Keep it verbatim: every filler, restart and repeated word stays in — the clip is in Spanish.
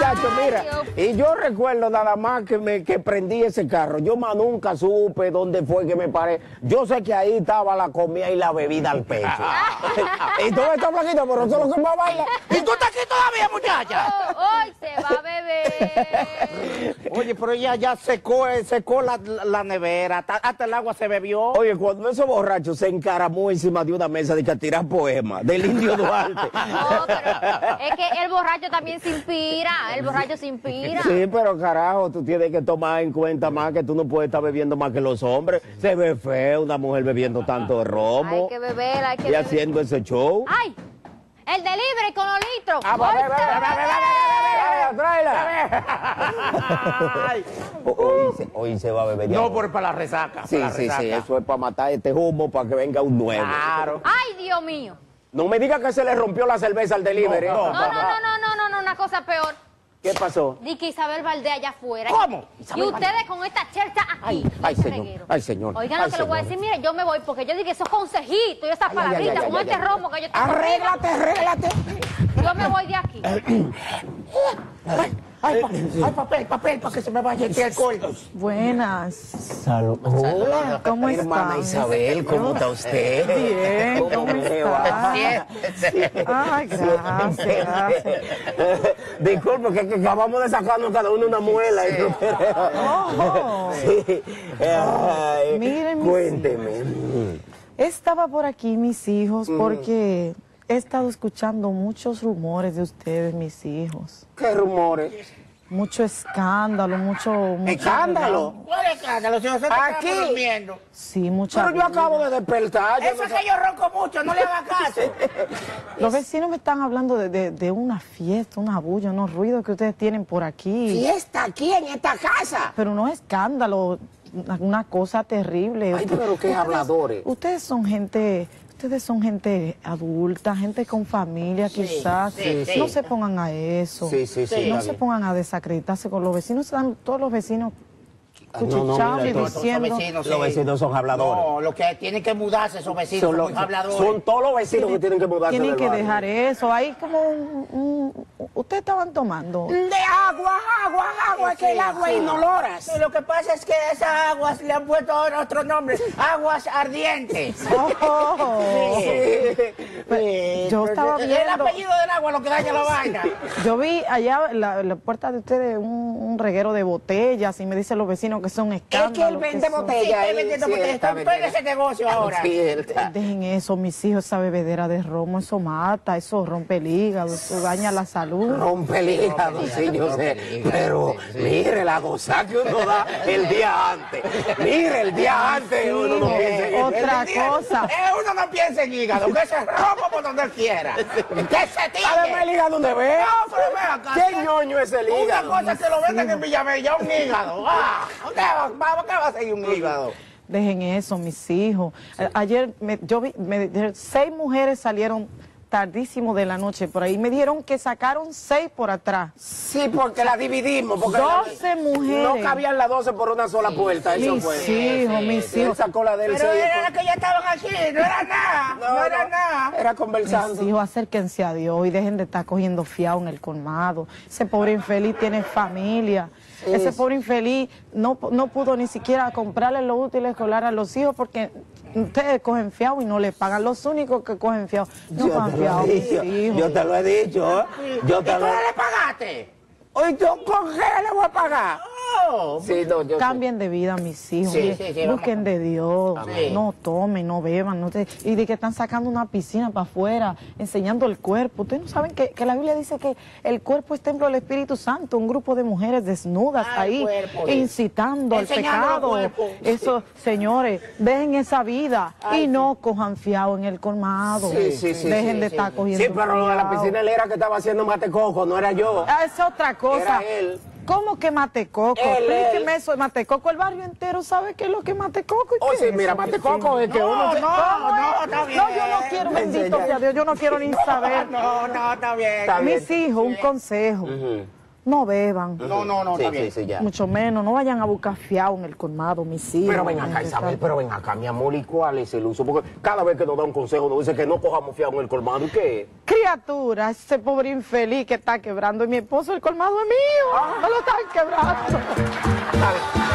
muchachos, mira, y yo recuerdo nada más que me que prendí ese carro. Yo más nunca supe dónde fue que me paré. Yo sé que ahí estaba la comida y la bebida al pecho. Y tú estás flaquito, pero eso es lo que va a bailar. ¿Y tú estás aquí todavía, muchacha? Oh, hoy se va a beber. Oye, pero ella ya secó, eh, secó la, la nevera, hasta, hasta el agua se bebió. Oye, cuando esos borrachos se encaramó encima de una mesa de que a tirar poemas del Indio Duarte. No, pero es que el borracho también se inspira, el borracho se inspira. Sí, pero carajo, tú tienes que tomar en cuenta más que tú no puedes estar bebiendo más que los hombres. Se ve feo una mujer bebiendo tanto de romo. Hay que beber, hay que y beber. haciendo ese show. ¡Ay! El delivery con los litros. Ah, Hoy bebe, se bebe, va a bebe, beber. tráela. Hoy se, hoy se va a beber. No, por para la resaca. Sí, para la sí, resaca. sí, eso es para matar este humo, para que venga un nuevo. Claro. ¡Ay, Dios mío! No me diga que se le rompió la cerveza al delivery. No, No, no, no, no, no, no, no, una cosa peor. ¿Qué pasó? Di que Isabel Valdés allá afuera. ¿Cómo? Y Isabel ustedes con esta chercha aquí. Ay, ay, este señor, reguero. ay, señor, Oigan lo ay, que les voy a señor. decir, mire, yo me voy porque yo dije esos consejitos y esas Ay, ay, palabritas ay, ay, con ay, este ay. romo que yo tengo. Arréglate, arréglate. Yo me voy de aquí. Ay, ay, pa- ay, papel, papel, para que se me vaya este alcohol. Buenas. Salud. Hola, ¿Cómo hermana estás? Isabel, ¿cómo está usted? Bien, ¿cómo le está? va? Ay, gracias, gracias. Disculpe, que, que acabamos de sacarnos cada uno una muela. y no queremos- Oh. Sí. Ay, Miren, mis cuénteme. Estaba por aquí, mis hijos, porque he estado escuchando muchos rumores de ustedes, mis hijos. ¿Qué rumores? Mucho escándalo, mucho... mucho ¿Escándalo? ¿Cuál escándalo? Si nosotros Aquí. estamos durmiendo. Sí, mucha... Pero yo acabo de despertar. yo Eso no es sé- que yo ronco mucho, no le haga caso. Los vecinos me están hablando de, de- de una fiesta, una bulla, unos ruidos que ustedes tienen por aquí. Fiesta aquí en esta casa. Pero no escándalo, una- una cosa terrible. Ay, pero qué habladores. Ustedes son gente, ustedes son gente adulta, gente con familia, quizás. sí, sí. No se pongan a eso. Sí, sí, sí, No está se bien. pongan a desacreditarse con los vecinos. Están todos los vecinos Ay, no, no, cuchicheando mira, y todos- todos diciendo. vecinos, Los vecinos son habladores. No, los que tienen que mudarse, esos vecinos Son, son, los- muy habladores. son todos los vecinos que tienen que mudarse Tienen del que barrio. dejar eso. Hay como un, un- ustedes estaban tomando. De agua, agua, agua, que el agua es inoloras. Sí, lo que pasa es que esas aguas le han puesto ahora otro nombre, aguas ardientes. Oh. Sí, Yo pero estaba el viendo- apellido del agua lo que daña la vaina. Yo vi allá en la, en la puerta de ustedes un, un reguero de botellas y me dicen los vecinos que son escándalos. Es que él vende son- botellas. Sí, estoy él- vendiendo sí, botellas, está estoy en vendiendo. ese negocio ahora. Sí, él- Dejen eso, mis hijos, esa bebedera de romo, eso mata, eso rompe el hígado, eso daña la salud. rompe el hígado, sí, yo sé. Pero mire la gozada que uno da el día antes. Mire, el día antes uno no piensa en Otra el día- cosa. Eh, uno no piensa en hígado, que se rompa por donde él quiera. Que se Además, el tire. hígado donde ve. No, pero ven acá. ¿Qué ñoño es el Una hígado? cosa que lo venden en Villamella, un hígado. Ah, ¿qué va, qué va a ser un hígado? Dejen eso, mis hijos. A- Ayer me- yo vi, me dijeron, seis mujeres salieron tardísimo de la noche por ahí. Me dijeron que sacaron seis por atrás. Sí, porque la dividimos. Porque doce mujeres. No cabían las doce por una sola puerta. Eso Mis fue. hijos, mis Él hijos. sacó la del Pero seis. era que ya estaban aquí, no era nada, no, era nada. Era Mis conversando. hijos, acérquense a Dios y dejen de estar cogiendo fiado en el colmado. Ese pobre infeliz tiene familia. Ese pobre infeliz no, no pudo ni siquiera comprarle los útiles escolares a los hijos porque ustedes cogen fiado y no le pagan. Los únicos que cogen fiado no Yo cogen te lo fiado, he mis dicho. hijos. Yo te lo he dicho. Yo ¿Y te tú lo no le pagaste? Oye, ¿yo con qué le voy a pagar? Oh, Sí, no, yo sé. Cambien de vida, mis hijos. Sí, Mire, sí, sí, busquen de Dios. Amén. No tomen, no beban. No te- y de que están sacando una piscina para afuera, enseñando el cuerpo. Ustedes no saben que, que la Biblia dice que el cuerpo es templo del Espíritu Santo. Un grupo de mujeres desnudas Al ahí, cuerpo, sí. incitando al Enseñando el pecado. cuerpo. Eso, señores, dejen esa vida y no cojan fiado en el colmado. Sí, sí, sí, Dejen sí, de sí. estar cogiendo Sí, pero lo de la fiado. piscina él era que estaba haciendo mate coco, no era yo. Ah, es otra cosa. Era él. ¿Cómo que Matecoco? Él, Explíqueme él. eso de Matecoco. El barrio entero sabe qué es lo que es Matecoco. ¿Y Oh, qué sí, es mira, eso? mate coco es que No, uno se... no, ¿Cómo no, es? está bien. No, yo no quiero, bendito enseña. sea Dios, yo no quiero ni saber. No, no, está bien. Está bien. Mis hijos, un consejo. Ujú. no beban. No, no, no, Sí, está bien. sí, sí, ya. Mucho menos, no vayan a buscar fiado en el colmado, mis hijos. Pero ven acá, Isabel, pero ven acá, mi amor, ¿y cuál es el uso? Porque cada vez que nos da un consejo nos dice que no cojamos fiado en el colmado, ¿y qué es? Criatura, ese pobre infeliz que está quebrando. Y mi esposo, el colmado es mío. Me lo están quebrando. Dale.